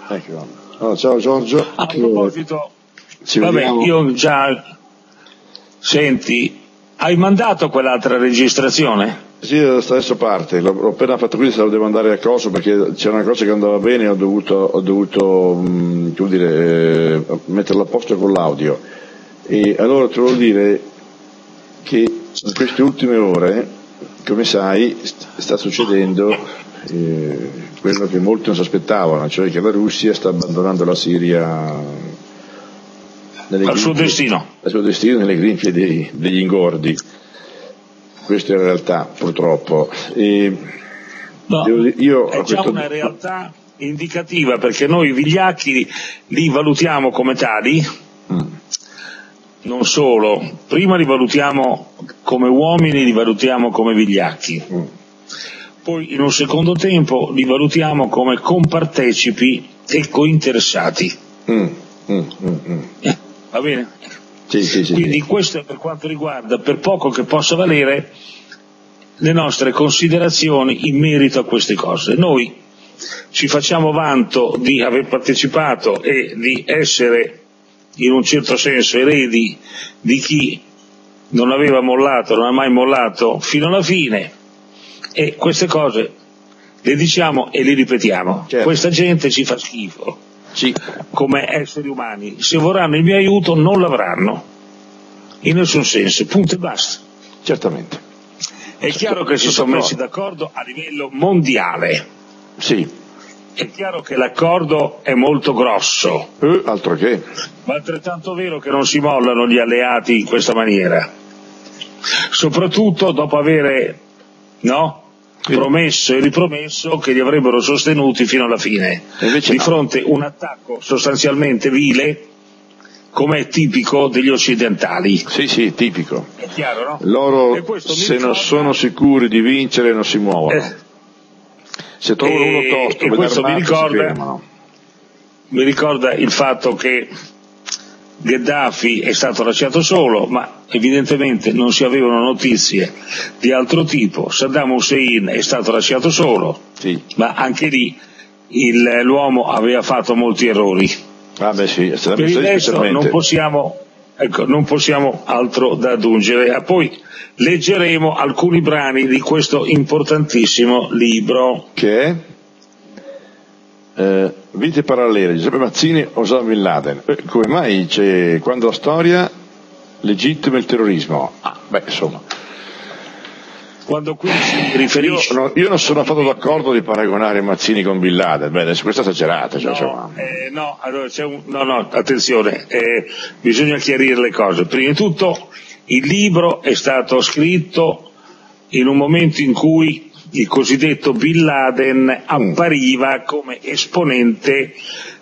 Ecco. Allora, ciao Giorgio. A proposito, io già... Senti, hai mandato quell'altra registrazione? Sì, adesso parte, l'ho appena fatto, qui, se lo devo andare a coso perché c'era una cosa che andava bene e ho dovuto metterlo a posto con l'audio. E allora ti volevo dire che in queste ultime ore, come sai, sta succedendo quello che molti non si aspettavano, cioè che la Russia sta abbandonando la Siria al suo destino nelle grinfie degli ingordi. Questa è la realtà, purtroppo. È già una realtà indicativa, perché noi vigliacchi li valutiamo come tali. Non solo, prima li valutiamo come uomini, li valutiamo come vigliacchi. Poi in un secondo tempo li valutiamo come compartecipi e cointeressati. Va bene? Sì. Quindi questo è per quanto riguarda, per poco che possa valere, le nostre considerazioni in merito a queste cose. Noi ci facciamo vanto di aver partecipato e di essere in un certo senso eredi di chi non aveva mollato, non ha mai mollato fino alla fine, e queste cose le diciamo e le ripetiamo. Certo. Questa gente ci fa schifo. Sì. Come esseri umani, se vorranno il mio aiuto non l'avranno in nessun senso, punto e basta. Certamente. È chiaro che si sono messi d'accordo a livello mondiale. Sì. È chiaro che l'accordo è molto grosso. Altro che. Ma altrettanto vero che non si mollano gli alleati in questa maniera. Soprattutto dopo avere, promesso e ripromesso che li avrebbero sostenuti fino alla fine, di fronte a un attacco sostanzialmente vile, come è tipico degli occidentali. Sì, tipico. È chiaro, no? Loro, se non sono sicuri di vincere, non si muovono. Se trovano uno tosto, e questo mi ricorda il fatto che Gheddafi è stato lasciato solo, ma evidentemente non si avevano notizie di altro tipo. Saddam Hussein è stato lasciato solo, sì. Ma anche lì l'uomo aveva fatto molti errori. Per il resto non possiamo altro da aggiungere. Poi leggeremo alcuni brani di questo importantissimo libro. Che è? Vite parallele, Giuseppe Mazzini, Osama Bin Laden. Come mai quando la storia legittima il terrorismo? Insomma. Quando qui si riferisce... Io non sono affatto d'accordo di paragonare Mazzini con Bin Laden, questo è esagerato. Attenzione, bisogna chiarire le cose. Prima di tutto il libro è stato scritto in un momento in cui il cosiddetto Bin Laden appariva come esponente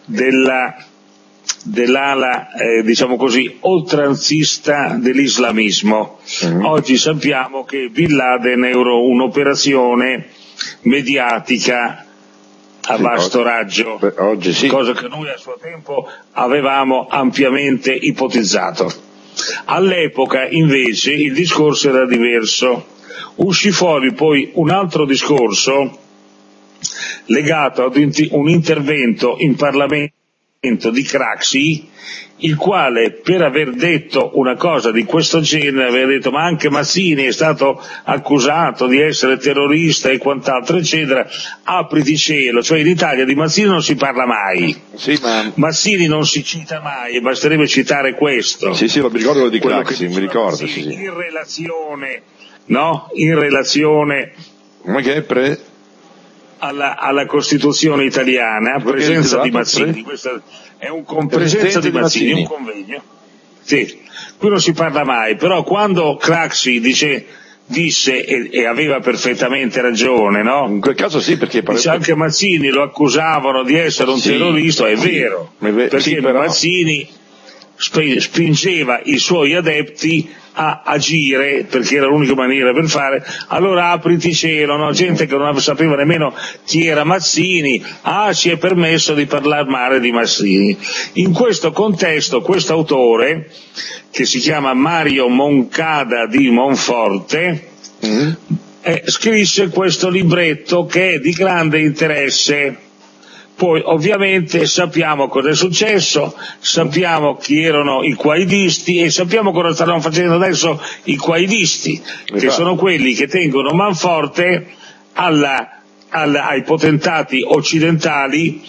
dell'ala, diciamo così, oltranzista dell'islamismo. Oggi sappiamo che Bin Laden era un'operazione mediatica a vasto raggio, oggi sì. Cosa che noi a suo tempo avevamo ampiamente ipotizzato. All'epoca invece il discorso era diverso. Uscì fuori poi un altro discorso legato ad un intervento in Parlamento di Craxi, il quale, per aver detto una cosa di questo genere, aveva detto: ma anche Mazzini è stato accusato di essere terrorista e quant'altro eccetera, apriti cielo. Cioè in Italia di Mazzini non si parla mai, Mazzini non si cita mai, e basterebbe citare questo. Sì, mi ricordo di Craxi, mi ricordo. In relazione ma che è alla Costituzione italiana, presenza di Mazzini, questo è presenza di Mazzini, un convegno. Sì, qui non si parla mai, però quando Craxi disse e aveva perfettamente ragione, In quel caso sì, perché anche Mazzini lo accusavano di essere un terrorista, è vero, perché Mazzini spingeva i suoi adepti a agire, perché era l'unica maniera per fare. Allora apriti cielo, gente che non sapeva nemmeno chi era Mazzini, si è permesso di parlare male di Mazzini. In questo contesto questo autore, che si chiama Mario Moncada di Monforte, scrisse questo libretto che è di grande interesse, Poi ovviamente sappiamo cosa è successo, sappiamo chi erano i quaidisti e sappiamo cosa stanno facendo adesso i quaidisti, che sono quelli che tengono manforte ai potentati occidentali,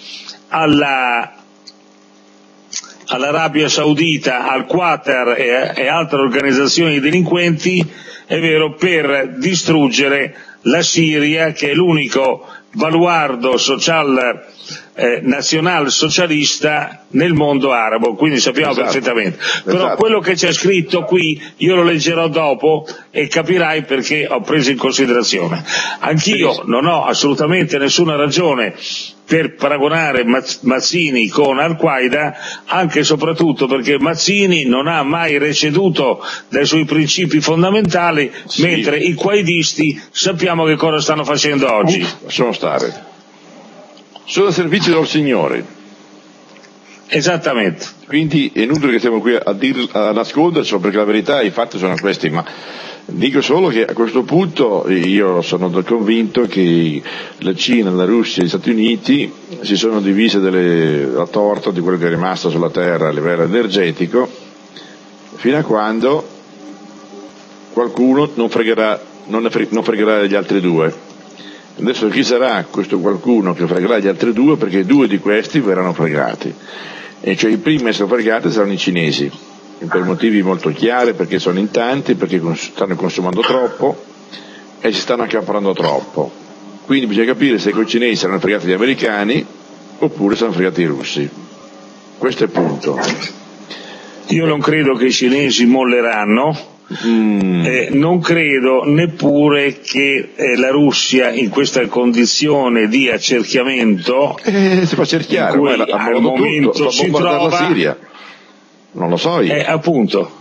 all'Arabia Saudita, al Qatar e altre organizzazioni di delinquenti, è vero, per distruggere la Siria, che è l'unico baluardo nazional socialista nel mondo arabo, quindi sappiamo perfettamente. Però quello che c'è scritto qui io lo leggerò dopo e capirai perché ho preso in considerazione. Anch'io non ho assolutamente nessuna ragione per paragonare Mazzini con Al-Qaeda, anche e soprattutto perché Mazzini non ha mai receduto dai suoi principi fondamentali, mentre i quaidisti sappiamo che cosa stanno facendo oggi. Lasciamo stare. Sono a servizio del Signore. Esattamente. Quindi è inutile che stiamo qui a nascondercelo, perché la verità, i fatti sono questi, ma dico solo che a questo punto io sono convinto che la Cina, la Russia e gli Stati Uniti si sono divise la torta di quello che è rimasto sulla Terra a livello energetico, fino a quando qualcuno non fregherà gli altri due. Adesso chi sarà questo qualcuno che fregherà gli altri due, perché due di questi verranno fregati, e cioè i primi a essere fregati saranno i cinesi, per motivi molto chiari, perché sono in tanti, perché stanno consumando troppo e si stanno accaparrando troppo. Quindi bisogna capire se con i cinesi saranno fregati gli americani oppure saranno fregati i russi. Questo è il punto. Io non credo che i cinesi molleranno. Non credo neppure che la Russia, in questa condizione di accerchiamento, si fa cerchiare, in cui al momento si trova la Siria, non lo so io. Appunto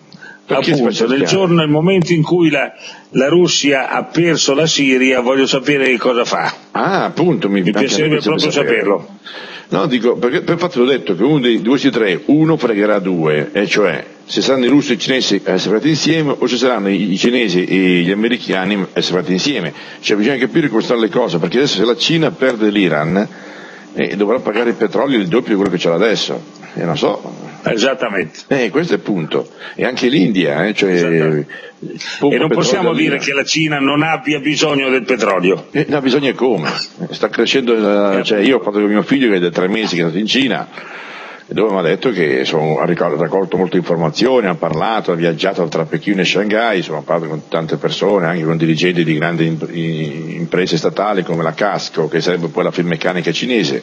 nel momento in cui la Russia ha perso la Siria, voglio sapere che cosa fa. Appunto, mi piacerebbe proprio saperlo. No, dico, perché per fatto l'ho detto che uno dei due su tre, uno fregherà due, e cioè se saranno i russi e i cinesi separati insieme, o se saranno i cinesi e gli americani separati insieme. Cioè bisogna capire come stanno le cose, perché adesso se la Cina perde l'Iran dovrà pagare il petrolio il doppio di quello che c'è adesso, e non so. Esattamente. Questo è il punto. E anche l'India, e non possiamo dire che la Cina non abbia bisogno del petrolio. No, bisogna come? Sta crescendo, io ho fatto con mio figlio che è da 3 mesi che è andato in Cina, dove mi ha detto che ha raccolto molte informazioni, ha parlato, ha viaggiato tra Pechino e Shanghai, ha parlato con tante persone, anche con dirigenti di grandi imprese statali come la Casco, che sarebbe poi la Finmeccanica cinese.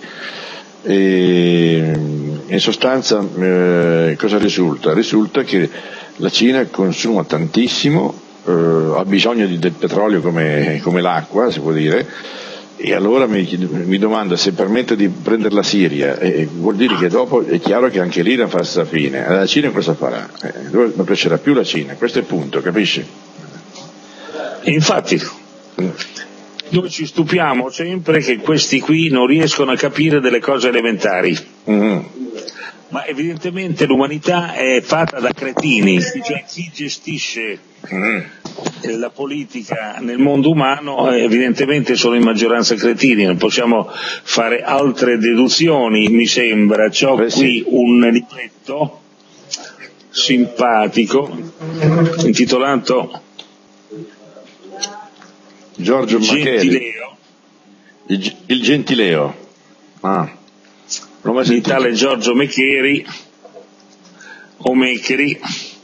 E in sostanza cosa risulta? Risulta che la Cina consuma tantissimo, ha bisogno del petrolio come l'acqua, si può dire, e allora mi domando se permette di prendere la Siria, vuol dire che dopo è chiaro che anche l'Iran fa la stessa fine. La Cina cosa farà? Non crescerà più la Cina, questo è il punto, capisci? Infatti noi ci stupiamo sempre che questi qui non riescono a capire delle cose elementari. Ma evidentemente l'umanità è fatta da cretini, cioè chi gestisce la politica nel mondo umano evidentemente sono in maggioranza cretini, non possiamo fare altre deduzioni, mi sembra. C'ho qui un libretto simpatico intitolato Giorgio Gentileo. Il Gentileo. Di tale Giorgio Mecheri o Mecheri,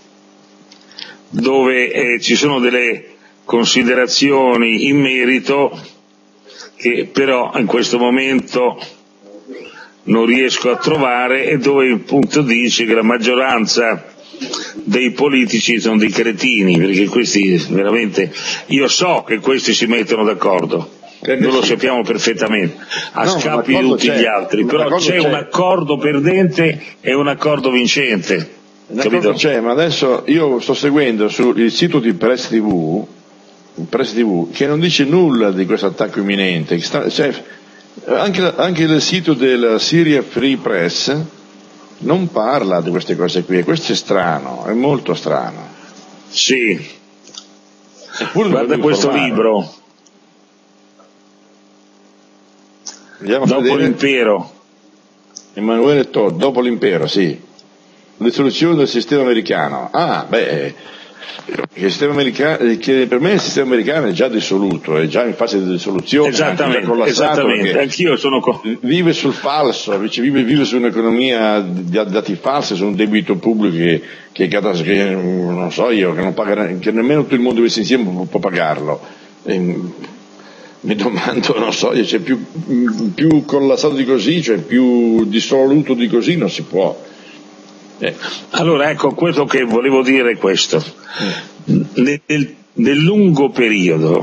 dove ci sono delle considerazioni in merito che però in questo momento non riesco a trovare, e dove appunto dice che la maggioranza dei politici sono dei cretini, perché questi veramente, io so che questi si mettono d'accordo, noi lo sappiamo perfettamente, a scappi di tutti gli altri, però c'è un accordo perdente e un accordo vincente. L'accordo c'è, ma adesso io sto seguendo sul sito di Press TV, che non dice nulla di questo attacco imminente, anche il sito della Syria Free Press non parla di queste cose qui, e questo è strano, è molto strano. Sì, guarda questo libro. dopo l'impero. Emanuele Todd, dopo l'impero, sì. Risoluzione del sistema americano. Il sistema americano, che per me il sistema americano è già dissoluto, è già in fase di dissoluzione, esattamente. Anch'io sono vive sul falso, vive su un'economia di dati falsi, su un debito pubblico che non so io, che non paga, che nemmeno tutto il mondo messo insieme può pagarlo. Mi domando, non so, c'è più collassato di così, cioè più dissoluto di così non si può. Allora ecco, quello che volevo dire è questo. Nel lungo periodo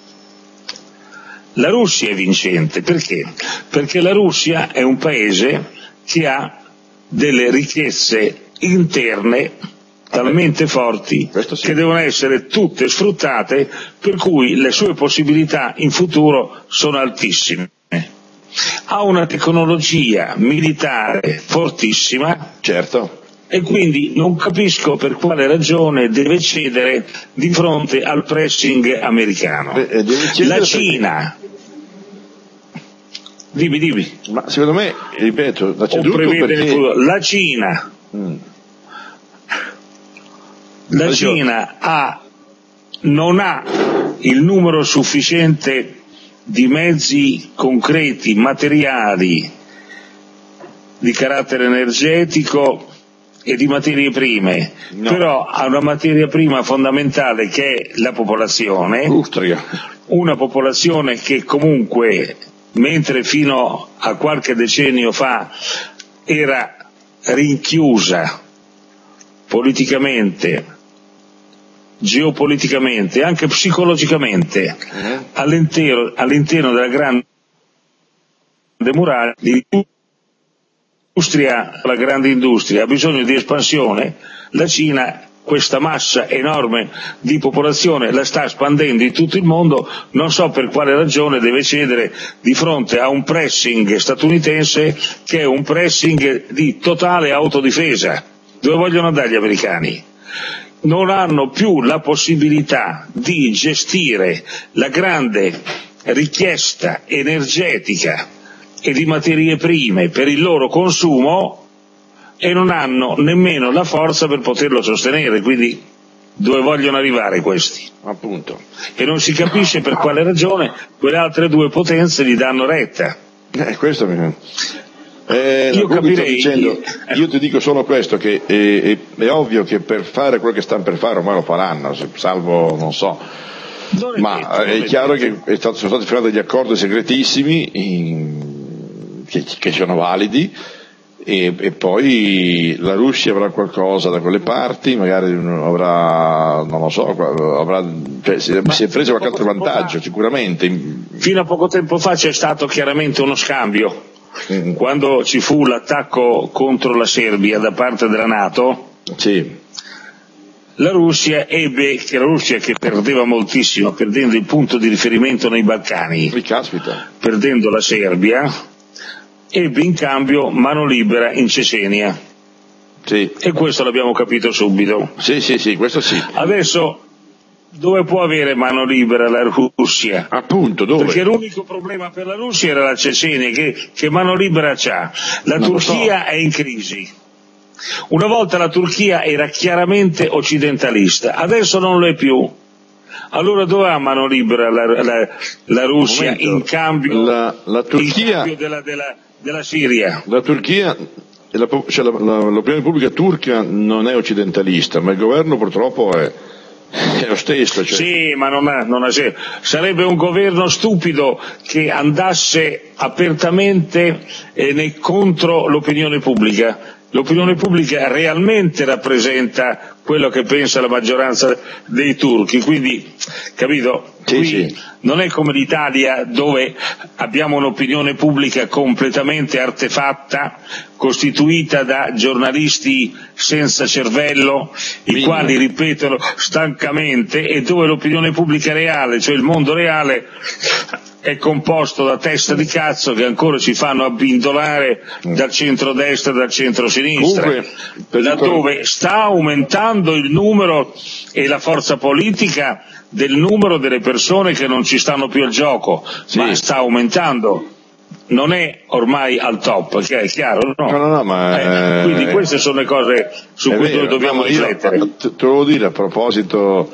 la Russia è vincente, perché? Perché la Russia è un paese che ha delle ricchezze interne talmente forti che devono essere tutte sfruttate, per cui le sue possibilità in futuro sono altissime. Ha una tecnologia militare fortissima, certo, e quindi non capisco per quale ragione deve cedere di fronte al pressing americano. La Cina, dimmi. Ma secondo me, ripeto, la Cina, la Cina non ha il numero sufficiente di mezzi concreti, materiali, di carattere energetico e di materie prime, però ha una materia prima fondamentale che è la popolazione, una popolazione che comunque, mentre fino a qualche decennio fa era rinchiusa politicamente, geopoliticamente, anche psicologicamente, all'interno della grande muraglia, la grande industria ha bisogno di espansione, la Cina questa massa enorme di popolazione la sta espandendo in tutto il mondo, non so per quale ragione deve cedere di fronte a un pressing statunitense che è un pressing di totale autodifesa. Dove vogliono andare gli americani? Non hanno più la possibilità di gestire la grande richiesta energetica e di materie prime per il loro consumo e non hanno nemmeno la forza per poterlo sostenere, quindi dove vogliono arrivare questi? Appunto. E non si capisce per quale ragione quelle altre due potenze gli danno retta. Questo io capirei. Io ti dico solo questo, che è ovvio che per fare quello che stanno per fare ormai lo faranno, salvo non so. È chiaro che sono stati firmati degli accordi segretissimi che sono validi e poi la Russia avrà qualcosa da quelle parti, magari avrà, non lo so, si è preso qualche altro vantaggio sicuramente. Fino a poco tempo fa c'è stato chiaramente uno scambio, quando ci fu l'attacco contro la Serbia da parte della NATO. Sì. La Russia che perdeva moltissimo, perdendo il punto di riferimento nei Balcani, perdendo la Serbia, ebbe in cambio mano libera in Cecenia. Sì. E questo l'abbiamo capito subito. Sì, questo sì. Adesso dove può avere mano libera la Russia? Appunto, dove? Perché l'unico problema per la Russia era la Cecenia, che mano libera c'ha. La Turchia è in crisi. Una volta la Turchia era chiaramente occidentalista, adesso non lo è più. Allora dove ha mano libera la Russia in cambio, della Siria? La Turchia, l'opinione pubblica turca non è occidentalista, ma il governo purtroppo è lo stesso. Sì, ma sarebbe un governo stupido che andasse apertamente contro l'opinione pubblica. L'opinione pubblica realmente rappresenta quello che pensa la maggioranza dei turchi, quindi, capito? Qui non è come l'Italia, dove abbiamo un'opinione pubblica completamente artefatta, costituita da giornalisti senza cervello, i quali ripetono stancamente, e dove l'opinione pubblica reale, cioè il mondo reale, è composto da testa di cazzo che ancora ci fanno abbindolare dal centrodestra e dal centrosinistra, laddove sta aumentando il numero e la forza politica del numero delle persone che non ci stanno più al gioco, ma sta aumentando. non è ormai al top, è chiaro, no? No, ma quindi queste sono le cose su cui noi dobbiamo riflettere. Te lo devo dire a proposito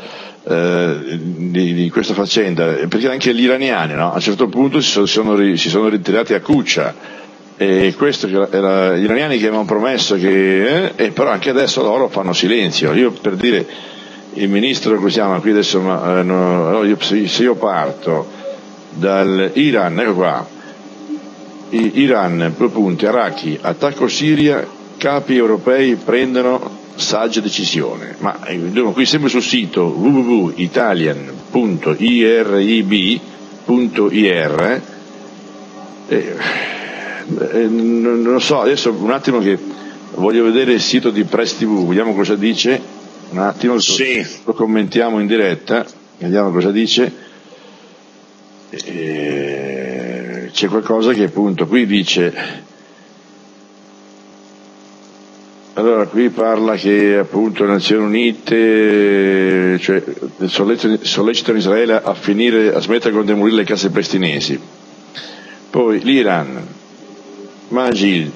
di questa faccenda, perché anche gli iraniani, no? A un certo punto si sono ritirati a Kucha, e questo gli iraniani che avevano promesso e però anche adesso loro fanno silenzio. Io, per dire, il ministro, come si chiama qui adesso, se io parto dall'Iran, ecco qua, Iran, 2 punti, Iraqi, attacco Siria, capi europei prendono saggia decisione. Ma qui sempre sul sito www.italian.irib.ir, non lo so, adesso un attimo che voglio vedere il sito di Press TV, vediamo cosa dice, un attimo, sì. Lo commentiamo in diretta, vediamo cosa dice. C'è qualcosa che appunto qui dice, allora qui parla che appunto le Nazioni Unite sollecitano Israele a smettere con demolire le case palestinesi. Poi l'Iran, Majid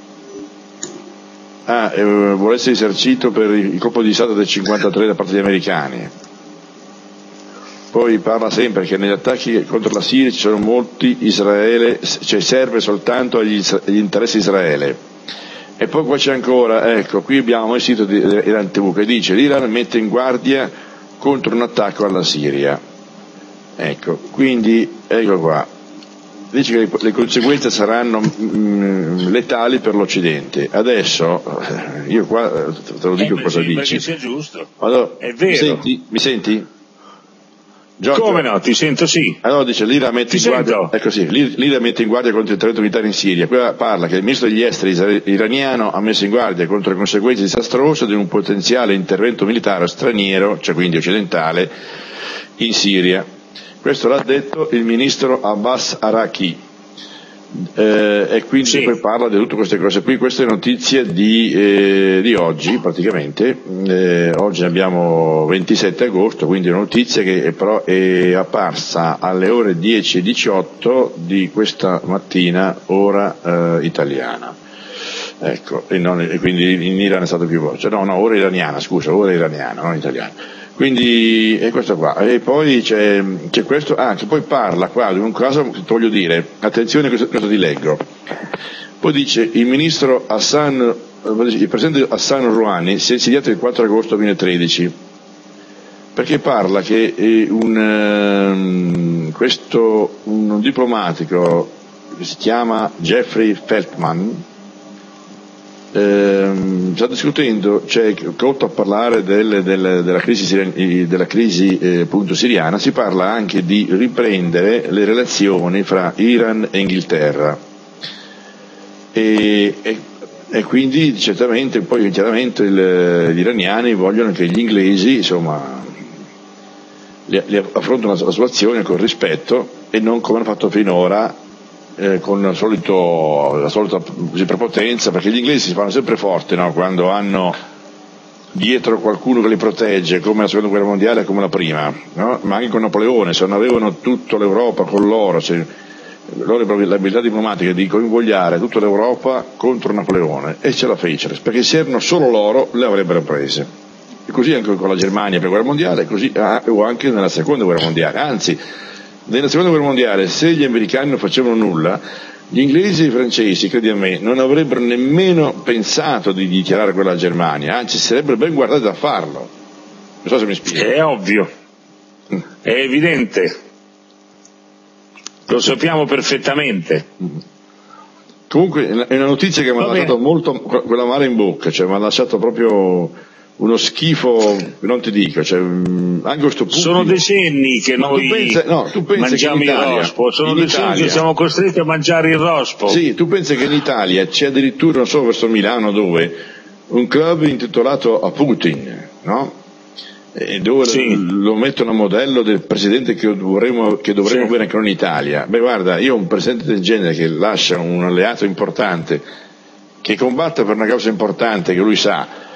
vuole essere risarcito per il colpo di Stato del 53 da parte degli americani. Poi parla sempre che negli attacchi contro la Siria ci sono molti serve soltanto agli interessi di Israele. E poi qua c'è ancora, ecco, qui abbiamo il sito di Iran TV che dice l'Iran mette in guardia contro un attacco alla Siria. Ecco, quindi ecco qua. Dice che le conseguenze saranno letali per l'Occidente. Adesso, io qua te lo dico cosa dici. Che sia giusto. Allora, è vero. Mi senti? Giorgio? Come no, ti sento, sì. Allora dice l'Iran mette in guardia, ecco sì, l'Iran mette in guardia contro il intervento militare in Siria. Qui parla che il ministro degli esteri iraniano ha messo in guardia contro le conseguenze disastrose di un potenziale intervento militare straniero, cioè quindi occidentale, in Siria. Questo l'ha detto il ministro Abbas Araki, e quindi poi parla di tutte queste cose qui. Queste notizie di oggi praticamente, oggi abbiamo 27 agosto, quindi è una notizia che però è apparsa alle ore 10:18 di questa mattina, ora italiana. Ecco, e quindi in Iran è stato più volte, ora iraniana, ora iraniana, non italiana. Quindi è questo qua, e poi c'è questo, che poi parla qua di un caso che ti voglio dire, attenzione cosa ti leggo. Poi dice il presidente Hassan Rouhani si è insediato il 4 agosto 2013, perché parla che un diplomatico che si chiama Jeffrey Feltman sta discutendo, oltre a parlare della crisi appunto siriana, si parla anche di riprendere le relazioni fra Iran e Inghilterra, e quindi certamente poi chiaramente gli iraniani vogliono che gli inglesi insomma li affrontano la situazione con rispetto e non come hanno fatto finora, con la solita prepotenza, perché gli inglesi si fanno sempre forti, no? Quando hanno dietro qualcuno che li protegge, come la seconda guerra mondiale e come la prima, no? Ma anche con Napoleone, se non avevano tutta l'Europa con loro, loro l'abilità diplomatica di convogliare tutta l'Europa contro Napoleone, e ce la fecero, perché se erano solo loro le avrebbero prese. E così anche con la Germania per la guerra mondiale, o anche nella seconda guerra mondiale. Anzi, nella seconda guerra mondiale, se gli americani non facevano nulla, gli inglesi e i francesi, credi a me, non avrebbero nemmeno pensato di dichiarare quella Germania, anzi si sarebbero ben guardati a farlo. Non so se mi spiego. È ovvio, è evidente, lo sappiamo perfettamente. Comunque è una notizia che mi ha lasciato molto quella mare in bocca, cioè mi ha lasciato proprio uno schifo, non ti dico, anche questo punto. Sono decenni che noi mangiamo il rospo, sono decenni che siamo costretti a mangiare il rospo. Sì, tu pensi che in Italia c'è addirittura, non so, verso Milano dove, un club intitolato a Putin, no? E dove lo mettono a modello del presidente che dovremmo avere anche noi in Italia. Beh, guarda, io un presidente del genere che lascia un alleato importante, che combatte per una causa importante che lui sa,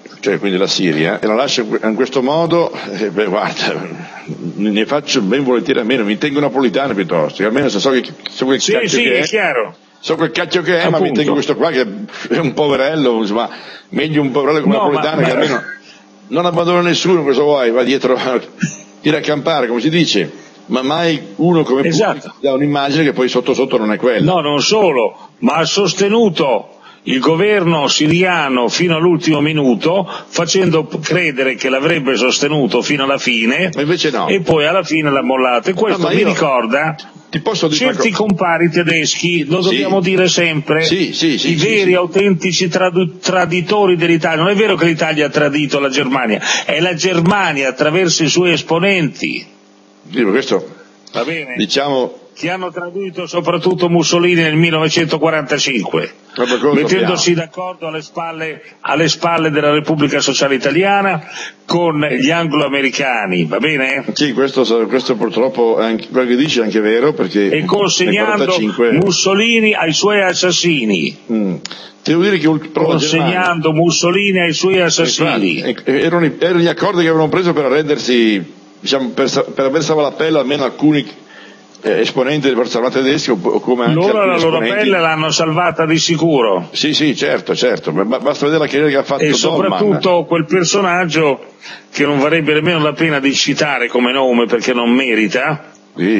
cioè quindi la Siria, e la lascia in questo modo, guarda, ne faccio ben volentieri a meno, mi tengo napolitano piuttosto, che almeno so quel cacchio che è chiaro. So quel cacchio che è, Appunto. ma mi tengo questo qua che è un poverello, insomma, meglio un poverello come napolitano che almeno non abbandona nessuno, cosa vuoi, va dietro a accampare, come si dice, ma mai uno come esatto. dà un'immagine che poi sotto sotto non è quella. No, non solo, ma ha sostenuto il governo siriano fino all'ultimo minuto, facendo credere che l'avrebbe sostenuto fino alla fine, ma invece no. E poi alla fine l'ha mollato. E questo mi ricorda certi compari tedeschi, lo dobbiamo dire sempre, i veri autentici traditori dell'Italia. Non è vero che l'Italia ha tradito la Germania, è la Germania attraverso i suoi esponenti. Questo, va bene? Diciamo, che hanno tradito soprattutto Mussolini nel 1945, mettendosi d'accordo alle spalle della Repubblica Sociale Italiana con gli anglo-americani, va bene? Sì, questo purtroppo, quello che dici è anche vero, perché e consegnando Mussolini ai suoi assassini. Devo dire che consegnando Mussolini ai suoi assassini. Erano gli accordi che avevano preso per arrendersi, diciamo, per aver salvato la pelle almeno alcuni esponenti delle forze armate tedesche, o come anche loro la loro pelle l'hanno salvata di sicuro. Sì, certo, basta vedere la carriera che ha fatto e soprattutto Dolman. Quel personaggio che non varrebbe nemmeno la pena di citare come nome perché non merita,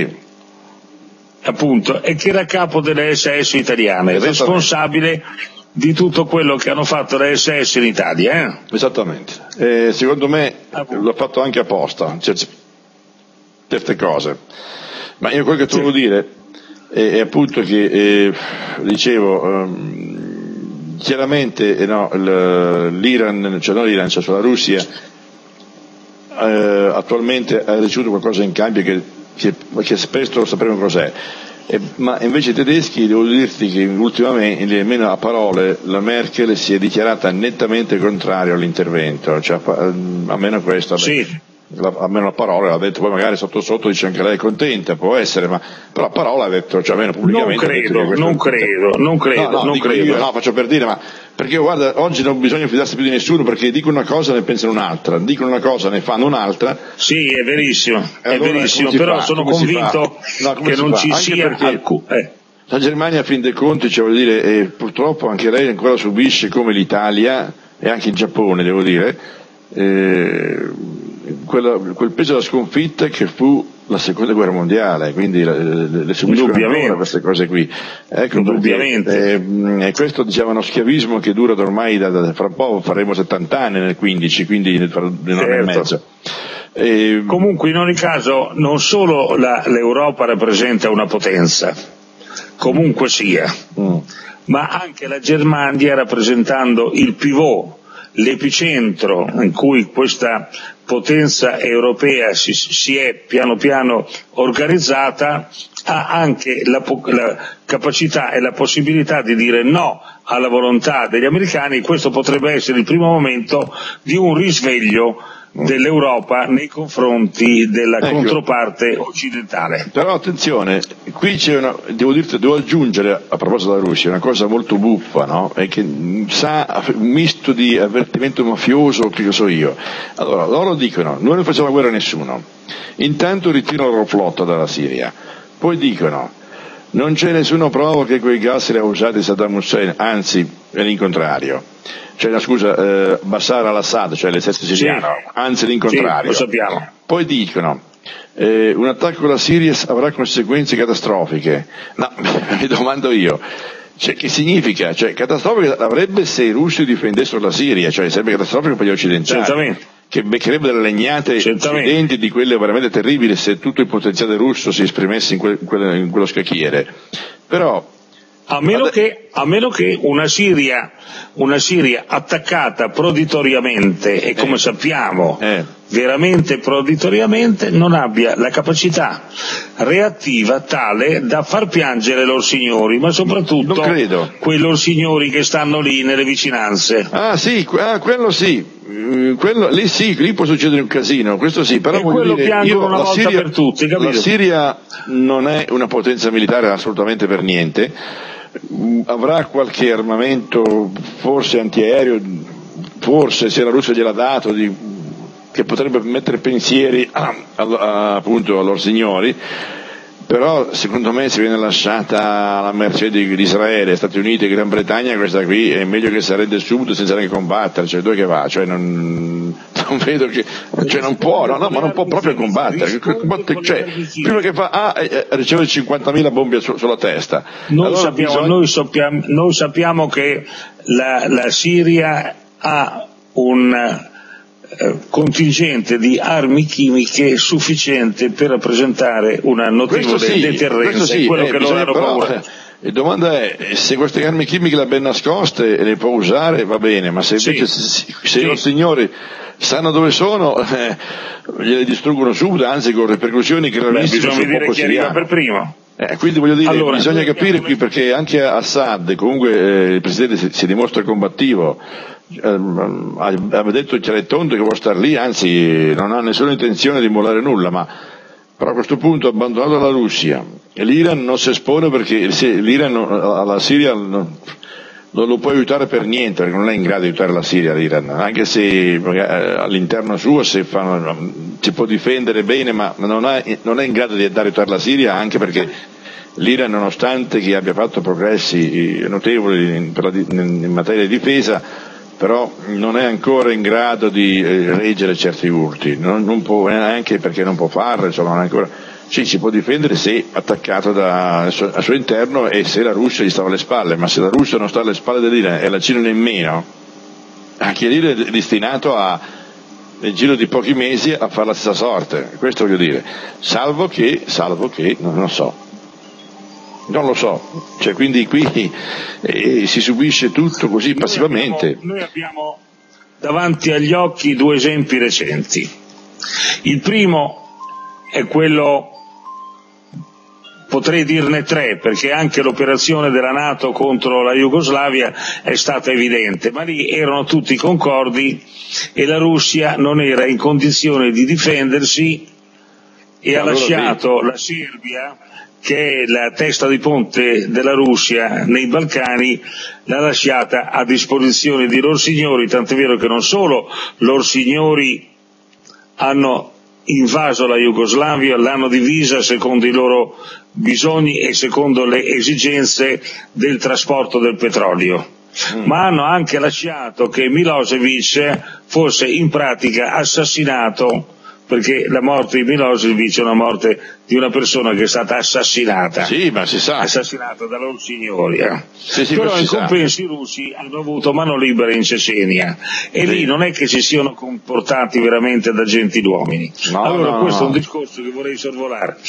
appunto, e che era capo delle SS italiane, responsabile di tutto quello che hanno fatto le SS in Italia. Esattamente, secondo me l'ha fatto anche apposta, certe cose. Ma io quello che trovo dire è appunto che, dicevo, chiaramente l'Iran, cioè non l'Iran, cioè la Russia, attualmente ha ricevuto qualcosa in cambio che spesso lo sapremo cos'è. Ma invece i tedeschi, devo dirti che ultimamente, almeno a parole, la Merkel si è dichiarata nettamente contraria all'intervento, cioè almeno questo. Almeno a parole l'ha detto, poi magari sotto sotto dice anche lei è contenta, può essere, ma però a parole ha detto, cioè almeno pubblicamente non credo. No, faccio per dire, ma perché guarda, oggi non bisogna fidarsi più di nessuno, perché dicono una cosa ne pensano un'altra, dicono una cosa ne fanno un'altra. Sì, è verissimo, però sono convinto che non ci sia alcun. La Germania, a fin dei conti, cioè, vuol dire, purtroppo anche lei ancora subisce, come l'Italia e anche il Giappone, devo dire, quel peso della sconfitta che fu la seconda guerra mondiale, quindi le subiscono ancora queste cose qui. Ecco, e questo, diciamo, è uno schiavismo che dura ormai fra un po' faremo 70 anni nel 15, quindi fra un anno e mezzo. Comunque, in ogni caso, non solo l'Europa rappresenta una potenza, comunque sia, ma anche la Germania, rappresentando il pivot, l'epicentro in cui questa potenza europea si è piano piano organizzata, ha anche la capacità e la possibilità di dire no alla volontà degli americani. Questo potrebbe essere il primo momento di un risveglio dell'Europa nei confronti della controparte occidentale. Però attenzione, qui devo aggiungere, a proposito della Russia, una cosa molto buffa, no? È che sa un misto di avvertimento mafioso, che so io. Allora, loro dicono, noi non facciamo guerra a nessuno, intanto ritirano la loro flotta dalla Siria, poi dicono, non c'è nessuna prova che quei gas li ha usati Saddam Hussein, anzi è l'incontrario. Cioè, Bashar al-Assad, cioè l'esercito siriano, anzi l'incontrario. Lo sappiamo. Poi dicono, un attacco alla Siria avrà conseguenze catastrofiche. No, mi domando io, cioè, che significa? Cioè, catastrofiche avrebbe se i russi difendessero la Siria, cioè sarebbe catastrofico per gli occidentali. Certamente. Che beccherebbe delle legnate incidenti di quelle veramente terribili se tutto il potenziale russo si esprimesse in quello scacchiere. Però a meno che una Siria attaccata proditoriamente e come sappiamo veramente proditoriamente non abbia la capacità reattiva tale da far piangere loro signori, ma soprattutto quei loro signori che stanno lì nelle vicinanze. Quello sì. Lì può succedere un casino, questo sì, però quello piangono una volta per tutti, capito? La Siria non è una potenza militare assolutamente per niente, avrà qualche armamento forse antiaereo forse se la Russia gliel'ha dato, che potrebbe mettere pensieri appunto a loro signori, però secondo me se viene lasciata alla mercé di Israele, Stati Uniti e Gran Bretagna, questa qui è meglio che si arrende subito senza neanche combattere, cioè dove che va? Cioè non vedo che, cioè non può, ma non può proprio combattere, cioè, prima che fa riceve 50.000 bombe sulla testa. Noi sappiamo che la Siria ha un contingente di armi chimiche sufficiente per rappresentare una notevole deterrenza, è quello che loro hanno paura. La domanda è, se queste armi chimiche le ha ben nascoste e le può usare, va bene, ma se invece se i signori sanno dove sono, gliele distruggono subito, anzi con ripercussioni gravissime sul popolo siriano. Per primo. Quindi voglio dire, bisogna capire qui, perché anche Assad, comunque il presidente si dimostra combattivo, aveva detto chiaro e tondo che vuole stare lì, anzi non ha nessuna intenzione di mollare nulla, però a questo punto ha abbandonato la Russia e l'Iran non si espone, perché l'Iran alla Siria non lo può aiutare per niente, perché non è in grado di aiutare la Siria l'Iran, anche se all'interno suo si può difendere bene, ma non è in grado di aiutare la Siria, anche perché l'Iran, nonostante che abbia fatto progressi notevoli in materia di difesa, però non è ancora in grado di reggere certi urti, non può, anche perché non può farlo, insomma, non è ancora. Sì, si può difendere se attaccato al suo interno e se la Russia gli stava alle spalle, ma se la Russia non sta alle spalle dell'Iran e la Cina nemmeno, anche l'Iran è destinato nel giro di pochi mesi a fare la stessa sorte, questo voglio dire, salvo che non lo so, cioè quindi qui si subisce tutto così passivamente. Noi abbiamo davanti agli occhi due esempi recenti. Il primo è quello, potrei dirne tre, perché anche l'operazione della NATO contro la Jugoslavia è stata evidente, ma lì erano tutti concordi e la Russia non era in condizione di difendersi e ha lasciato la Serbia, che è la testa di ponte della Russia nei Balcani, l'ha lasciata a disposizione di loro signori, tant'è vero che non solo loro signori hanno invaso la Jugoslavia, l'hanno divisa secondo i loro bisogni e secondo le esigenze del trasporto del petrolio, ma hanno anche lasciato che Milosevic fosse in pratica assassinato, perché la morte di Milosevic è una morte di una persona che è stata assassinata. Sì, ma si sa. Assassinata da loro signori. Sì, però in compenso i russi hanno avuto mano libera in Cecenia e lì non è che si siano comportati veramente da gentiluomini. Questo è un discorso che vorrei sorvolare.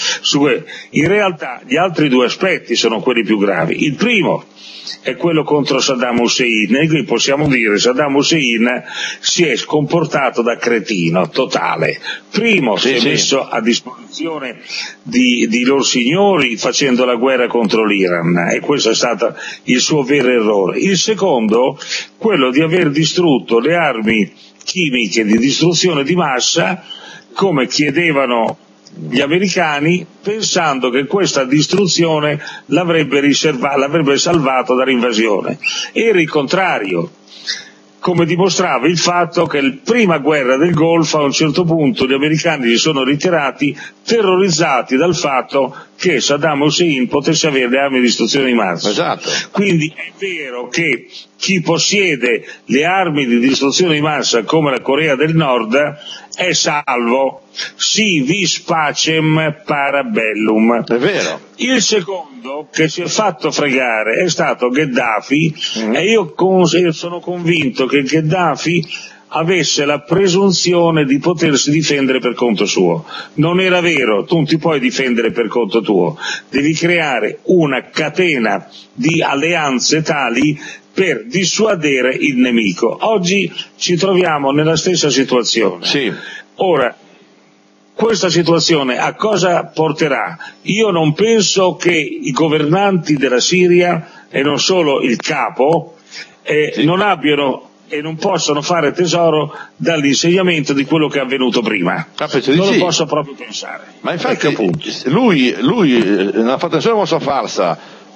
In realtà gli altri due aspetti sono quelli più gravi. Il primo è quello contro Saddam Hussein, e qui possiamo dire che Saddam Hussein si è comportato da cretino totale. Primo, si è messo a disposizione di loro signori facendo la guerra contro l'Iran, e questo è stato il suo vero errore. Il secondo, quello di aver distrutto le armi chimiche di distruzione di massa, come chiedevano gli americani, pensando che questa distruzione l'avrebbe salvato dall'invasione. Era il contrario, come dimostrava il fatto che la prima guerra del Golfo, a un certo punto gli americani si sono ritirati terrorizzati dal fatto che Saddam Hussein potesse avere le armi di distruzione di massa. Esatto. Quindi è vero che chi possiede le armi di distruzione di massa come la Corea del Nord è salvo, si vis pacem para bellum. È vero. Il secondo che si è fatto fregare è stato Gheddafi, e io sono convinto che Gheddafi avesse la presunzione di potersi difendere per conto suo. Non era vero, tu non ti puoi difendere per conto tuo, devi creare una catena di alleanze tali per dissuadere il nemico. Oggi ci troviamo nella stessa situazione. Sì. Ora, questa situazione a cosa porterà? Io non penso che i governanti della Siria, e non solo il capo, non abbiano e non possono fare tesoro dall'insegnamento di quello che è avvenuto prima. Non lo posso proprio pensare. Ma infatti lui non ha fatto nessuna mossa falsa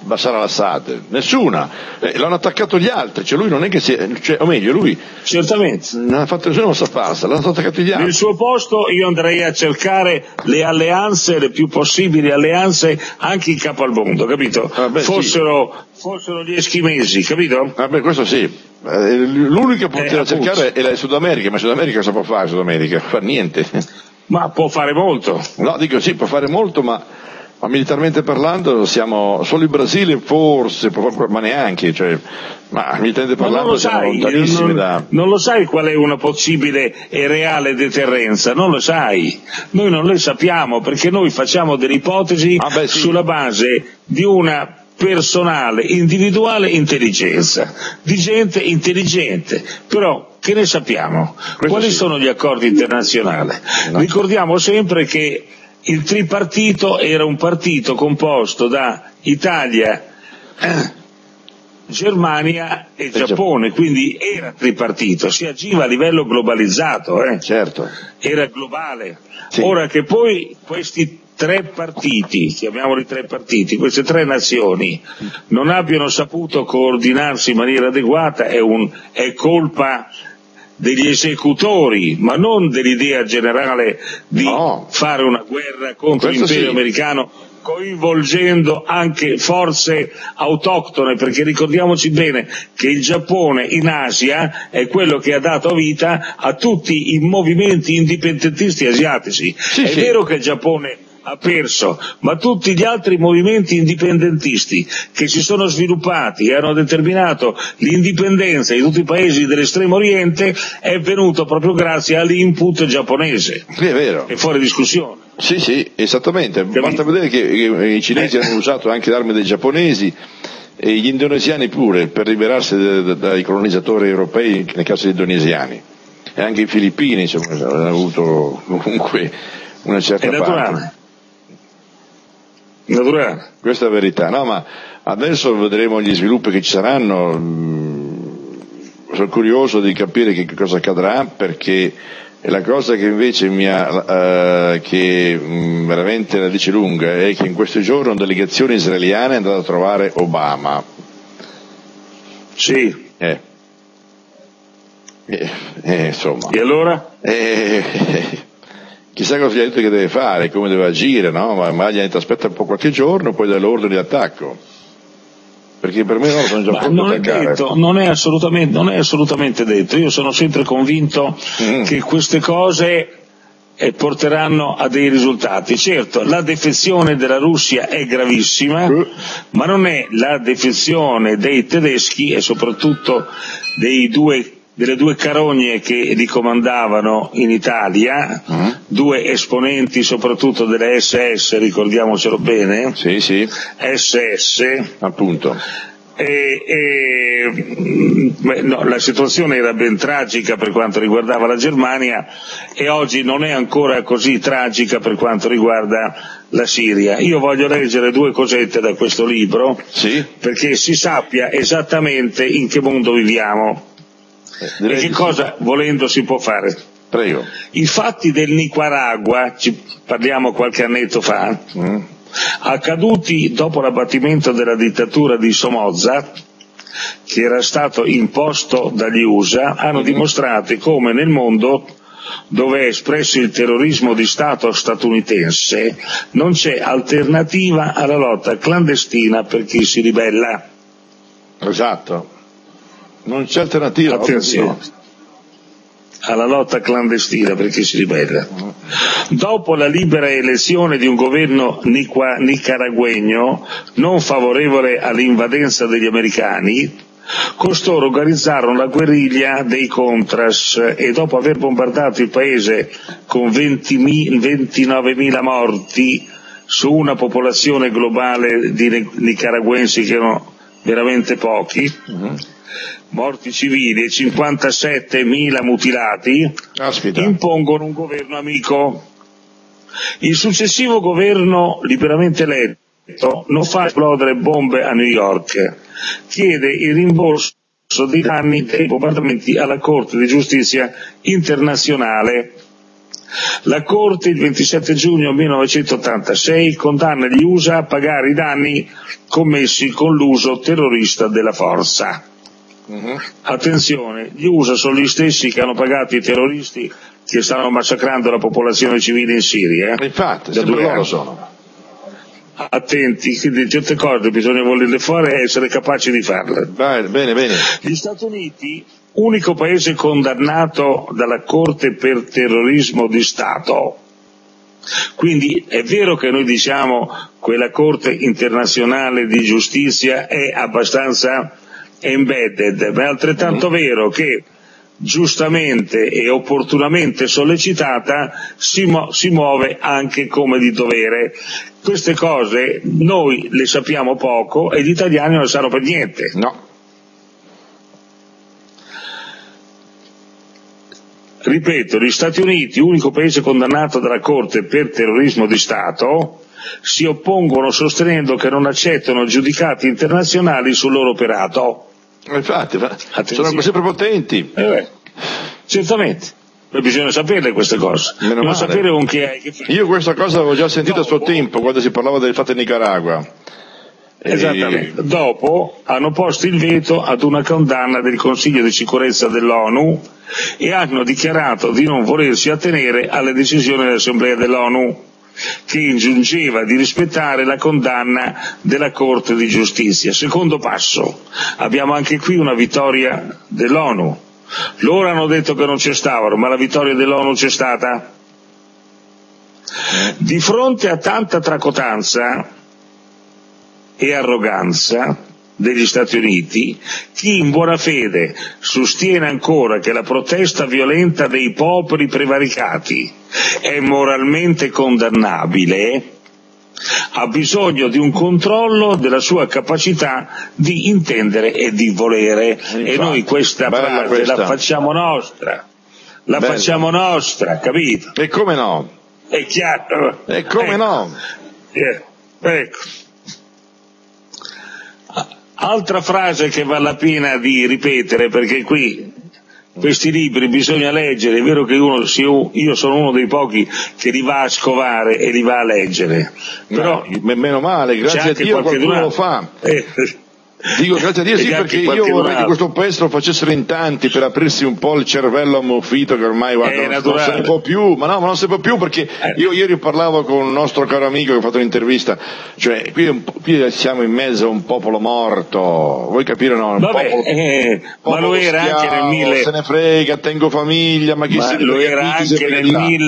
Bashar al-Assad? Nessuna. L'hanno attaccato gli altri, cioè lui non è che o meglio, lui certamente non ha fatto nessuno sapparsa, l'hanno attaccato gli altri. Nel suo posto io andrei a cercare le alleanze, le più possibili alleanze anche in capo al mondo, capito? Fossero gli eschimesi, capito? Questo sì. L'unico che poteva cercare è la Sud America, ma Sud America cosa può fare? Sud America? Fa niente. Ma può fare molto. No, dico sì, può fare molto, ma militarmente parlando siamo solo il Brasile forse, ma neanche, cioè, ma militarmente parlando siamo lontanissimi da... Non lo sai qual è una possibile e reale deterrenza, non lo sai. Noi non le sappiamo perché noi facciamo delle ipotesi sulla base di una personale, individuale intelligenza, di gente intelligente, però che ne sappiamo? Quali sono gli accordi internazionali? No. Ricordiamo sempre che il tripartito era un partito composto da Italia, Germania e Giappone, quindi era tripartito, si agiva a livello globalizzato, certo. Era globale. Sì. Ora che poi questi tre partiti, chiamiamoli tre partiti, queste tre nazioni non abbiano saputo coordinarsi in maniera adeguata è colpa degli esecutori, ma non dell'idea generale di fare una guerra contro l'impero americano, coinvolgendo anche forze autoctone, perché ricordiamoci bene che il Giappone in Asia è quello che ha dato vita a tutti i movimenti indipendentisti asiatici. È vero che il Giappone ha perso, ma tutti gli altri movimenti indipendentisti che si sono sviluppati e hanno determinato l'indipendenza di tutti i paesi dell'estremo oriente è venuto proprio grazie all'input giapponese. Sì, è vero. È fuori discussione. Sì, esattamente. Basta vedere che i cinesi hanno usato anche le armi dei giapponesi e gli indonesiani pure per liberarsi dai colonizzatori europei nel caso degli indonesiani. E anche i filippini insomma, hanno avuto comunque una certa parte. Naturale. Questa è la verità, no, ma adesso vedremo gli sviluppi che ci saranno, sono curioso di capire che cosa accadrà, perché è la cosa che invece veramente la dice lunga è che in questo giorno una delegazione israeliana è andata a trovare Obama. Sì. Insomma. E allora? Chissà cosa gli ha detto che deve fare, come deve agire, no? Ma gli ha detto aspetta un po' qualche giorno, poi dà l'ordine di attacco. Perché per me loro sono già pronti ad attaccare. Non è assolutamente detto. Io sono sempre convinto che queste cose porteranno a dei risultati. Certo, la defezione della Russia è gravissima, ma non è la defezione dei tedeschi e soprattutto delle due carogne che li comandavano in Italia, due esponenti soprattutto delle SS, ricordiamocelo bene. Sì. SS. Appunto. La situazione era ben tragica per quanto riguardava la Germania e oggi non è ancora così tragica per quanto riguarda la Siria. Io voglio leggere due cosette da questo libro, perché si sappia esattamente in che mondo viviamo. E che cosa volendo si può fare. Prego. I fatti del Nicaragua, parliamo qualche annetto fa, accaduti dopo l'abbattimento della dittatura di Somoza, che era stato imposto dagli USA, hanno dimostrato come nel mondo dove è espresso il terrorismo di Stato statunitense non c'è alternativa alla lotta clandestina per chi si ribella. Esatto. Non c'è alternativa. Attenzione. Alla lotta clandestina per chi si ribella. Dopo la libera elezione di un governo nicaragüegno non favorevole all'invadenza degli americani, costoro organizzarono la guerriglia dei Contras e dopo aver bombardato il paese con 29.000 morti su una popolazione globale di nicaragüensi che erano veramente pochi, morti civili e 57.000 mutilati, impongono un governo amico. Il successivo governo liberamente eletto non fa esplodere bombe a New York, chiede il rimborso dei danni dei bombardamenti alla Corte di Giustizia internazionale La Corte il 27 giugno 1986 condanna gli USA a pagare i danni commessi con l'uso terrorista della forza. Attenzione, gli USA sono gli stessi che hanno pagato i terroristi che stanno massacrando la popolazione civile in Siria. Infatti, da 2 anni. Sono. Attenti, quindi certe cose bisogna volerle fare e essere capaci di farle. Bene. Gli Stati Uniti, unico paese condannato dalla Corte per terrorismo di Stato. Quindi è vero che noi diciamo quella Corte internazionale di giustizia è abbastanza embedded, ma è altrettanto vero che giustamente e opportunamente sollecitata si muove anche come di dovere. Queste cose noi le sappiamo poco e gli italiani non le sanno per niente. No. Ripeto, gli Stati Uniti, unico paese condannato dalla Corte per terrorismo di Stato, si oppongono sostenendo che non accettano giudicati internazionali sul loro operato. Infatti, sono sempre potenti. Certamente, bisogna saperle queste cose, non sapere con chi è. Io questa cosa l'avevo già sentita a suo tempo, quando si parlava del fatto in Nicaragua. Esattamente. Dopo hanno posto il veto ad una condanna del Consiglio di sicurezza dell'ONU e hanno dichiarato di non volersi attenere alle decisioni dell'Assemblea dell'ONU, che ingiungeva di rispettare la condanna della Corte di Giustizia. Secondo passo, abbiamo anche qui una vittoria dell'ONU. Loro hanno detto che non c'è stavano, ma la vittoria dell'ONU c'è stata. Di fronte a tanta tracotanza e arroganza degli Stati Uniti, chi in buona fede sostiene ancora che la protesta violenta dei popoli prevaricati è moralmente condannabile, ha bisogno di un controllo della sua capacità di intendere e di volere. Infatti, e noi questa frase la facciamo nostra, facciamo nostra, capito? E come no? È chiaro? E come no? Ecco. Altra frase che vale la pena di ripetere, perché qui questi libri bisogna leggere, è vero che io sono uno dei pochi che li va a scovare e li va a leggere, però meno male, grazie a Dio qualcuno lo fa. Dico grazie a Dio, sì, perché io vorrei che questo paese lo facessero in tanti per aprirsi un po' il cervello ammuffito, che ormai non se ne può più, ma non se ne può più, perché io ieri parlavo con un nostro caro amico che ha fatto un'intervista, cioè qui siamo in mezzo a un popolo morto, vuoi capire, no? Ma lo era anche nel se ne frega, tengo famiglia, ma chi se ne frega, lo era anche nel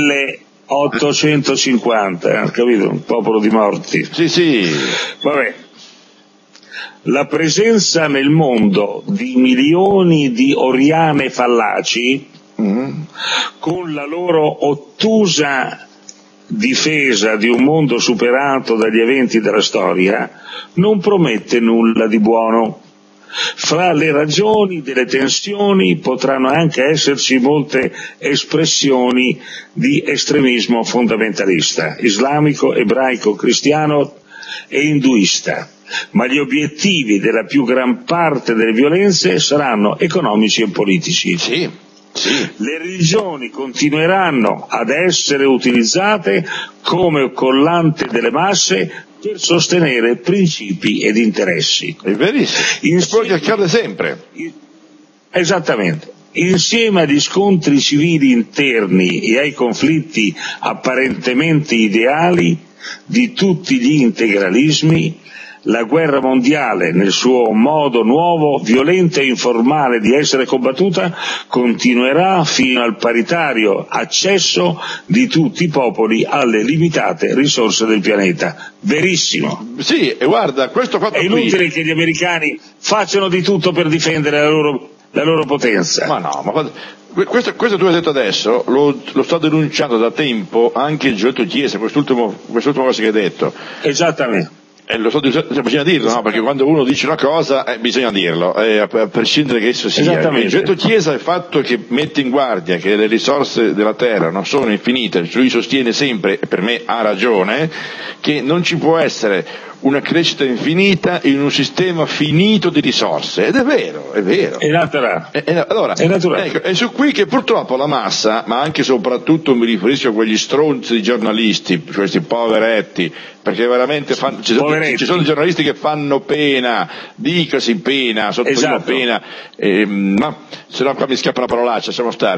1850, capito? Un popolo di morti. Sì. Vabbè. La presenza nel mondo di milioni di oriane fallaci, con la loro ottusa difesa di un mondo superato dagli eventi della storia, non promette nulla di buono. Fra le ragioni delle tensioni potranno anche esserci molte espressioni di estremismo fondamentalista, islamico, ebraico, cristiano e induista, ma gli obiettivi della più gran parte delle violenze saranno economici e politici. Sì. Le religioni continueranno ad essere utilizzate come collante delle masse per sostenere principi ed interessi. È verissimo, è quello che accade sempre. Esattamente. Insieme agli scontri civili interni e ai conflitti apparentemente ideali di tutti gli integralismi, la guerra mondiale, nel suo modo nuovo, violento e informale di essere combattuta, continuerà fino al paritario accesso di tutti i popoli alle limitate risorse del pianeta. Verissimo. Sì, e guarda, questo fatto è inutile che gli americani facciano di tutto per difendere la loro potenza. Ma no, questo tu hai detto adesso, lo sto denunciando da tempo anche Giorgio Chiesa, quest'ultima cosa che hai detto. Esattamente. Bisogna dirlo, no? Perché quando uno dice una cosa bisogna dirlo, a prescindere che esso sia. Esattamente. Il Getto Chiesa è il fatto che mette in guardia che le risorse della terra non sono infinite, lui sostiene sempre, e per me ha ragione, che non ci può essere una crescita infinita in un sistema finito di risorse, ed è vero. È naturale. Allora, è naturale. Ecco, è su qui che purtroppo la massa, ma anche e soprattutto mi riferisco a quegli stronzi di giornalisti, questi poveretti, perché veramente ci sono giornalisti che fanno pena, dicasi pena, sottolineo esatto. pena, ma se no qua mi scappa una parolaccia, lasciamo stare.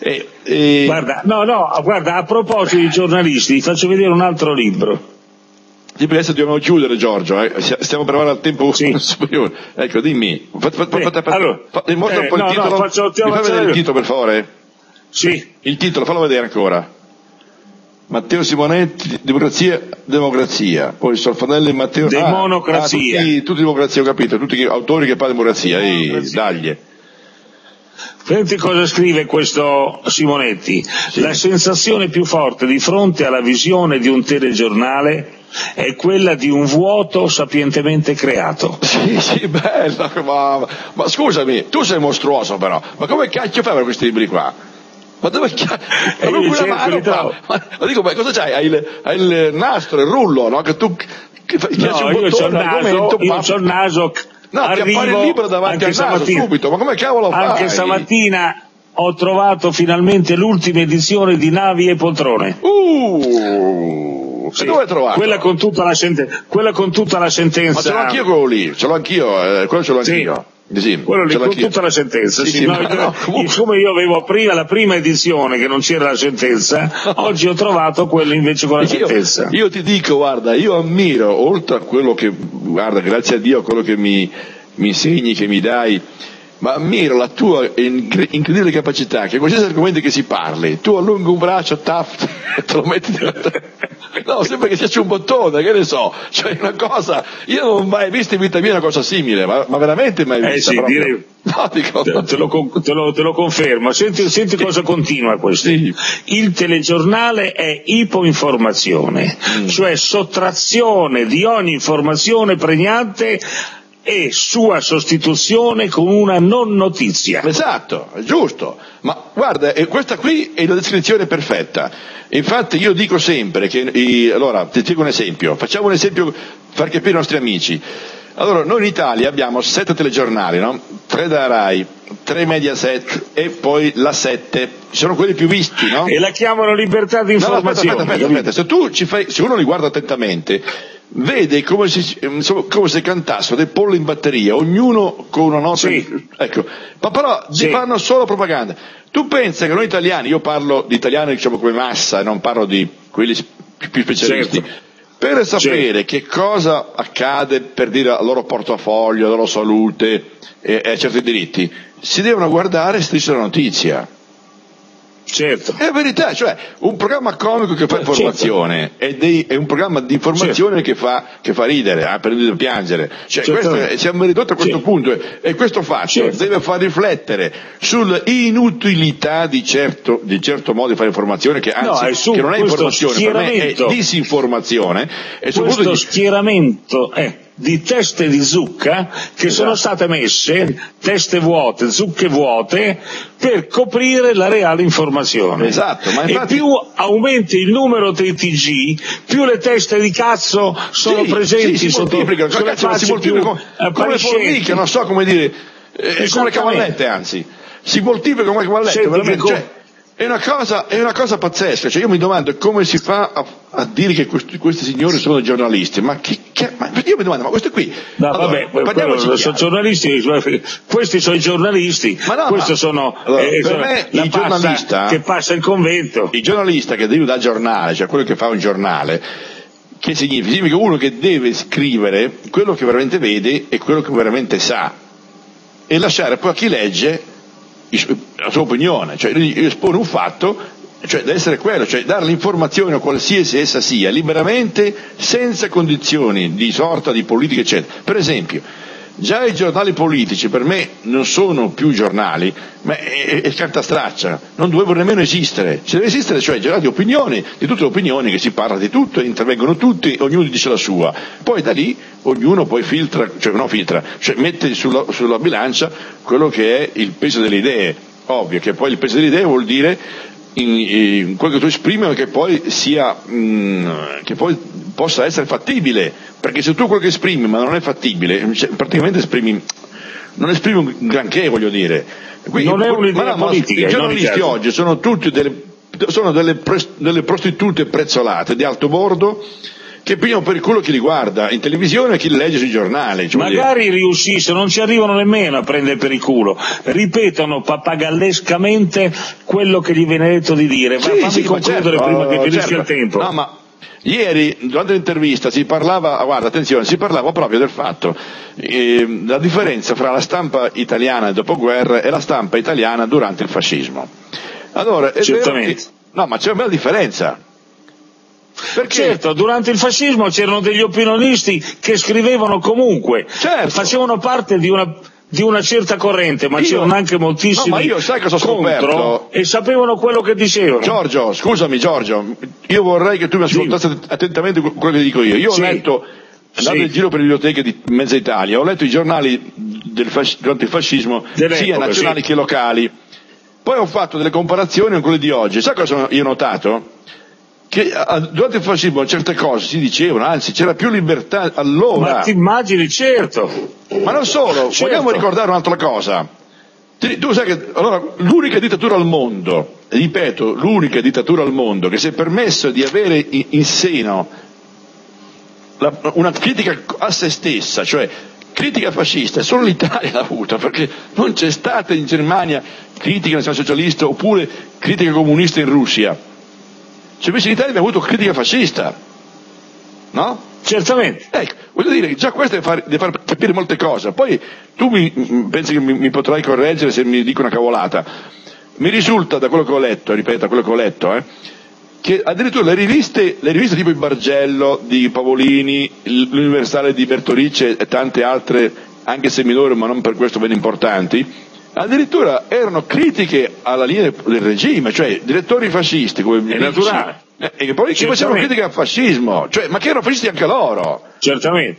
Guarda, a proposito di giornalisti, ti faccio vedere un altro libro. Sì, perché adesso dobbiamo chiudere, Giorgio, stiamo per arrivare al tempo superiore. Ecco, dimmi, mostra un po' il titolo, mi fai vedere il titolo per favore? Sì. Il titolo, fallo vedere ancora. Matteo Simonetti, democrazia, poi Solfanelli e Matteo... Democrazia. Tutti democrazia, ho capito, tutti gli autori che parlano di democrazia, dagli. Senti cosa scrive questo Simonetti. Sì. La sensazione più forte di fronte alla visione di un telegiornale è quella di un vuoto sapientemente creato. Sì, bello, ma scusami, tu sei mostruoso però, ma come cacchio fai per questi libri qua? Ma dove cacchio? Ma dico, ma cosa c'hai? Hai il nastro, il rullo, no? Che tu io c'ho il naso. No, ti appare il libro davanti al naso subito, ma come cavolo fai? Anche stamattina ho trovato finalmente l'ultima edizione di Navi e Poltrone. Sì. Dove hai trovato? Quella con tutta la sentenza. Ma ce l'ho anch'io quello lì, quello ce l'ho anch'io. Sì, quello lì con tutta la sentenza. Siccome io avevo la prima edizione che non c'era la sentenza, oggi ho trovato quello invece con la sentenza. Io ti dico, guarda, io ammiro, oltre a quello che, guarda, grazie a Dio a quello che mi insegni, che mi dai, ma ammiro la tua incredibile capacità, che qualsiasi argomento che si parli, tu allunghi un braccio, e te lo metti no, sembra che sia un bottone, che ne so, cioè una cosa, io non ho mai visto in vita mia una cosa simile, ma veramente mai vista. Sì, direi, no, dico, te lo confermo. Senti cosa continua questo. Sì. Il telegiornale è ipoinformazione, cioè sottrazione di ogni informazione pregnante e sua sostituzione con una non notizia. Esatto, è giusto, ma guarda, questa qui è la descrizione perfetta. Infatti io dico sempre che, allora ti dico un esempio, facciamo un esempio per capire i nostri amici. Allora, noi in Italia abbiamo 7 telegiornali, no? 3 da Rai, 3 Mediaset e poi la 7, sono quelli più visti, no? E la chiamano libertà di informazione. No, aspetta, se uno li guarda attentamente, vede come se cantassero dei polli in batteria, ognuno con una nota. Sì. Ecco, ma però fanno solo propaganda. Tu pensi che noi italiani, io parlo di italiani diciamo come massa, non parlo di quelli più specialisti, certo. Per sapere che cosa accade, per dire al loro portafoglio, alla loro salute e a certi diritti, si devono guardare Striscia la Notizia. Certo. È verità, cioè un programma comico che fa informazione è un programma di informazione che fa ridere, per non piangere. Cioè, siamo ridotti a questo punto e questo fatto deve far riflettere sull'inutilità di certo modo di fare informazione che anzi che non è informazione, per me è disinformazione e soprattutto questo schieramento di teste di zucca che sono state messe, teste vuote, zucche vuote, per coprire la reale informazione. Esatto, ma infatti... E più aumenti il numero dei TG, più le teste di cazzo sono presenti sotto sulle facce più come le formiche, non so come dire, come le cavallette, anzi, si moltiplica come le cavallette, veramente. È una cosa pazzesca, cioè io mi domando come si fa a dire che questi signori sono giornalisti, ma io mi domando, ma questi qui... No, allora, vabbè, sono giornalisti, questi sono i giornalisti, questo sono per me il giornalista che passa il convento. Il giornalista che deve dare giornale, cioè quello che fa un giornale, che significa? Significa uno che deve scrivere quello che veramente vede e quello che veramente sa e lasciare poi a chi legge la sua opinione, cioè espone un fatto, cioè deve essere quello, cioè dare l'informazione qualsiasi essa sia, liberamente, senza condizioni di sorta, di politica, eccetera. Per esempio, già i giornali politici per me non sono più giornali, ma è carta straccia, non dovrebbero nemmeno esistere. Ci deve esistere, cioè giornali di opinioni, di tutte le opinioni, che si parla di tutto, intervengono tutti, ognuno dice la sua. Poi da lì ognuno poi mette sulla bilancia quello che è il peso delle idee. Ovvio che poi il peso delle idee vuol dire in quello che tu esprimi, ma che poi sia che poi possa essere fattibile, perché se tu quello che esprimi ma non è fattibile, praticamente non esprimi un granché, voglio dire. Quindi, non è un'idea politica. I giornalisti oggi sono tutti delle prostitute prezzolate di alto bordo, che pigliano per il culo chi li guarda in televisione e chi li legge sui giornali. Magari riuscissero, non ci arrivano nemmeno a prendere per il culo, ripetono papagallescamente quello che gli viene detto di dire. Fammi concludere prima che finisca il tempo. No, ma ieri durante l'intervista si parlava, guarda attenzione, si parlava proprio del fatto la differenza fra la stampa italiana del dopoguerra e la stampa italiana durante il fascismo. Allora, certamente. No, ma c'è una bella differenza. Perché? Certo, durante il fascismo c'erano degli opinionisti che scrivevano comunque, facevano parte di una certa corrente, ma c'erano anche moltissimi ma io sai cosa ho scoperto? E sapevano quello che dicevano. Giorgio, io vorrei che tu mi ascoltassi attentamente quello che dico io. Io ho letto, andando in giro per le biblioteche di mezza Italia, ho letto i giornali durante il fascismo, sia nazionali che locali. Poi ho fatto delle comparazioni con quelle di oggi. Sai cosa io ho notato? Che durante il fascismo certe cose si dicevano, anzi c'era più libertà allora. Ma ti immagini, certo. Ma non solo, vogliamo ricordare un'altra cosa. Tu sai che allora l'unica dittatura al mondo, ripeto, l'unica dittatura al mondo che si è permesso di avere in seno una critica a se stessa, cioè critica fascista, solo l'Italia l'ha avuta, perché non c'è stata in Germania critica nazionalsocialista oppure critica comunista in Russia. Cioè invece in Italia abbiamo avuto critica fascista, no? Certamente. Ecco, voglio dire, già questo deve far capire molte cose. Poi tu pensi che mi potrai correggere se mi dico una cavolata. Mi risulta da quello che ho letto, che addirittura le riviste tipo il Bargello di Pavolini, l'Universale di Bertolice e tante altre, anche se minori ma non per questo ben importanti, addirittura erano critiche alla linea del regime, cioè direttori fascisti come è naturale. E poi ci facevano critiche al fascismo, cioè, ma che erano fascisti anche loro. Certamente.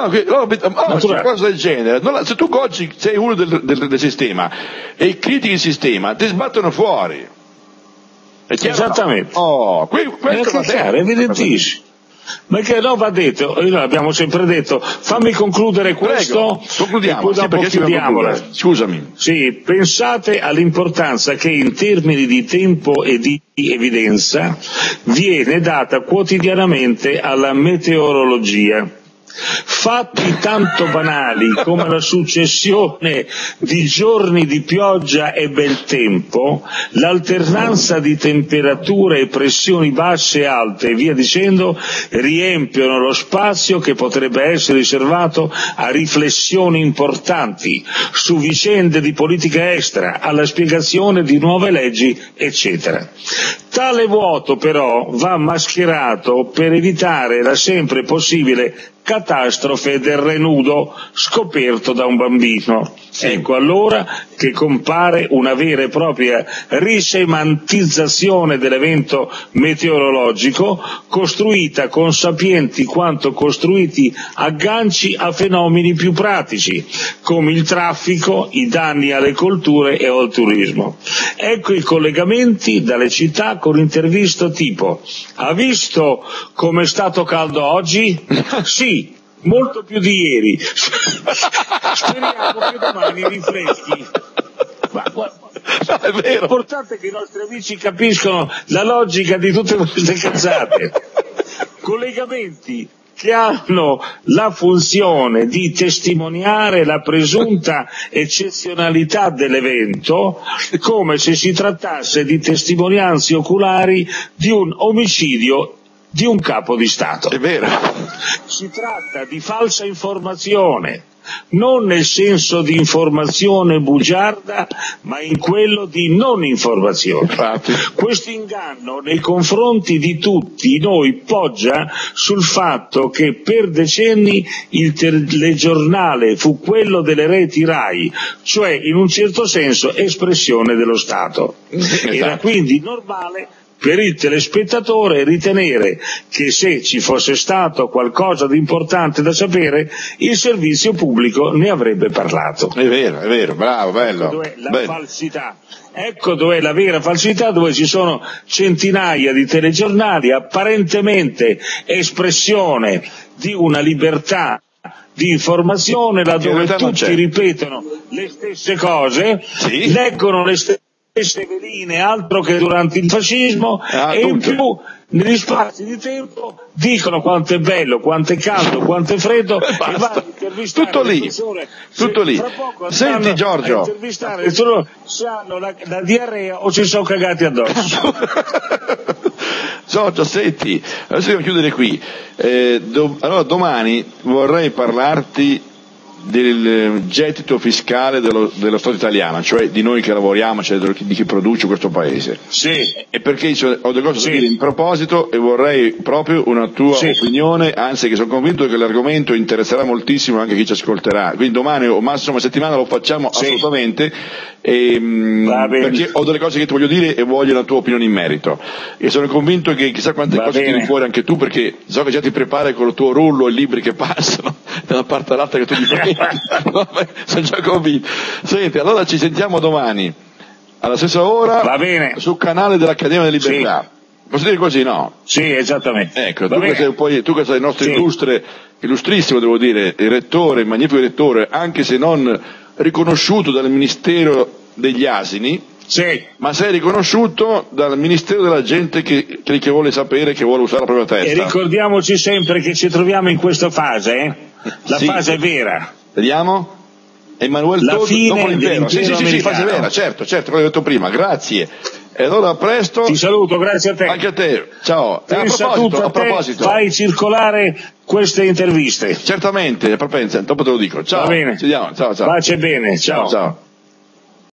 Cose del genere. Se tu oggi sei uno del sistema e critichi il sistema, ti sbattono fuori. È chiaro? Esattamente. Questo è chiaro, è evidentissimo. Ma che no, va detto, noi l'abbiamo sempre detto, fammi concludere questo. Prego, concludiamo, perché chiudiamola. Scusami. Sì, pensate all'importanza che in termini di tempo e di evidenza viene data quotidianamente alla meteorologia. Fatti tanto banali come la successione di giorni di pioggia e bel tempo, l'alternanza di temperature e pressioni basse e alte e via dicendo riempiono lo spazio che potrebbe essere riservato a riflessioni importanti su vicende di politica estera, alla spiegazione di nuove leggi, eccetera. Tale vuoto però va mascherato per evitare la sempre possibile catastrofe del renudo scoperto da un bambino. Ecco allora che compare una vera e propria risemantizzazione dell'evento meteorologico, costruita con sapienti quanto costruiti agganci a fenomeni più pratici, come il traffico, i danni alle colture e al turismo. Ecco i collegamenti dalle città con interviste tipo: ha visto come è stato caldo oggi? Sì, molto più di ieri. Speriamo che domani rifreschi. È importante che i nostri amici capiscano la logica di tutte queste cazzate. Collegamenti che hanno la funzione di testimoniare la presunta eccezionalità dell'evento, come se si trattasse di testimonianze oculari di un omicidio di un capo di Stato. È vero. Si tratta di falsa informazione, non nel senso di informazione bugiarda, ma in quello di non informazione. Infatti. Questo inganno nei confronti di tutti noi poggia sul fatto che per decenni il telegiornale fu quello delle reti RAI, cioè in un certo senso espressione dello Stato. Esatto. Era quindi normale per il telespettatore ritenere che se ci fosse stato qualcosa di importante da sapere, il servizio pubblico ne avrebbe parlato. È vero, bravo, bello. Ecco dov'è la falsità. Ecco dov'è la vera falsità, dove ci sono centinaia di telegiornali apparentemente espressione di una libertà di informazione, laddove tutti ripetono le stesse cose, sì, leggono le stesse veline, altro che durante il fascismo, e in più negli spazi di tempo dicono quanto è bello, quanto è caldo, quanto è freddo, e vanno a intervistare tutto lì, tutto lì. Senti Giorgio, a intervistare se hanno la diarrea o ci sono cagati addosso. Giorgio, senti, adesso devo chiudere qui. Allora domani vorrei parlarti del gettito fiscale dello Stato italiano, cioè di noi che lavoriamo, cioè di chi produce questo paese. Sì. E perché ho delle cose da dire in proposito e vorrei proprio una tua opinione, anzi che sono convinto che l'argomento interesserà moltissimo anche chi ci ascolterà, quindi domani o massimo una settimana lo facciamo assolutamente, perché ho delle cose che ti voglio dire e voglio la tua opinione in merito, e sono convinto che chissà quante cose tiri fuori anche tu, perché so che già ti prepari con il tuo rullo e libri che passano da una parte all'altra che tu gli prendi. Sono già convinto. Senti, allora ci sentiamo domani alla stessa ora sul canale dell'Accademia della Libertà. Posso dire così, no? Sì, esattamente. Ecco, tu che sei il nostro illustrissimo, devo dire, il rettore, il magnifico rettore, anche se non riconosciuto dal Ministero degli Asini, ma sei riconosciuto dal Ministero della gente che vuole sapere, che vuole usare la propria testa. E ricordiamoci sempre che ci troviamo in questa fase, la fase vera. Vediamo? Emanuele Todd dopo l'impero. Sì, fase vera, certo, quello che ho detto prima, grazie. E allora a presto. Ti saluto, grazie a te. Anche a te, ciao. A proposito, fai circolare queste interviste. Certamente, dopo te lo dico. Ciao. Va bene. Ci vediamo, ciao. Pace bene, ciao. Ciao.